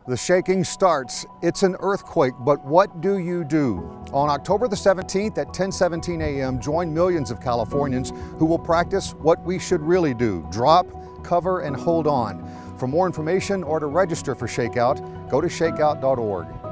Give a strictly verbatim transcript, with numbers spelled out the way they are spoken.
The shaking starts. It's an earthquake, but what do you do? On October the seventeenth at ten seventeen a m, join millions of Californians who will practice what we should really do: drop, cover, and hold on. For more information or to register for ShakeOut, go to shakeout dot org.